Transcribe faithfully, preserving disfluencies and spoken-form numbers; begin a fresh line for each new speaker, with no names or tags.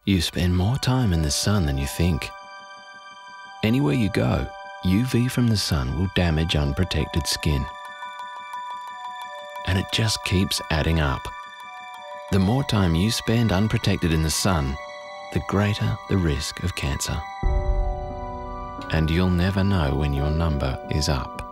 You spend more time in the sun than you think. Anywhere you go, U V from the sun will damage unprotected skin. And it just keeps adding up. The more time you spend unprotected in the sun, the greater the risk of cancer. And you'll never know when your number is up.